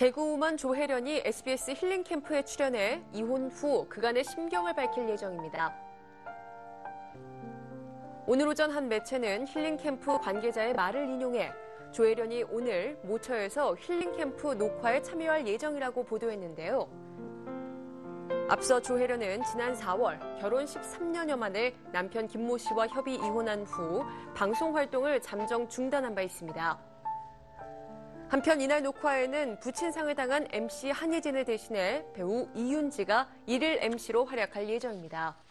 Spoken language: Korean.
개그우먼 조혜련이 SBS 힐링캠프에 출연해 이혼 후 그간의 심경을 밝힐 예정입니다. 오늘 오전 한 매체는 힐링캠프 관계자의 말을 인용해 조혜련이 오늘 모처에서 힐링캠프 녹화에 참여할 예정이라고 보도했는데요. 앞서 조혜련은 지난 4월 결혼 13년여 만에 남편 김모 씨와 협의 이혼한 후 방송 활동을 잠정 중단한 바 있습니다. 한편 이날 녹화에는 부친상을 당한 MC 한예진을 대신해 배우 이윤지가 일일 MC로 활약할 예정입니다.